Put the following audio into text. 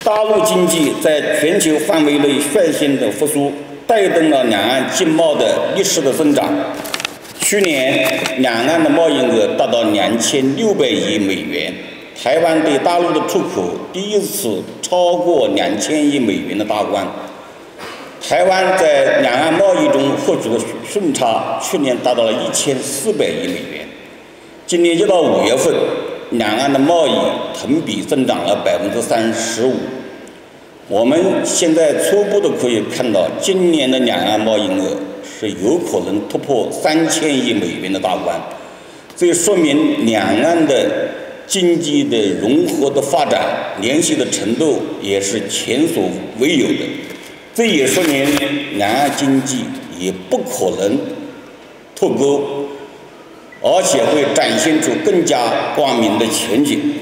大陆经济在全球范围内率先的复苏，带动了两岸经贸的逆势的增长。去年，两岸的贸易额达到2600亿美元，台湾对大陆的出口第一次超过2000亿美元的大关。台湾在两岸贸易中获取的顺差，去年达到了1400亿美元。今年1到5月份，两岸的贸易同比增长了35%。我们现在初步的可以看到，今年的两岸贸易额是有可能突破3000亿美元的大关。这说明两岸的经济的融合的发展联系的程度也是前所未有的。这也说明两岸经济也不可能脱钩，而且会展现出更加光明的前景。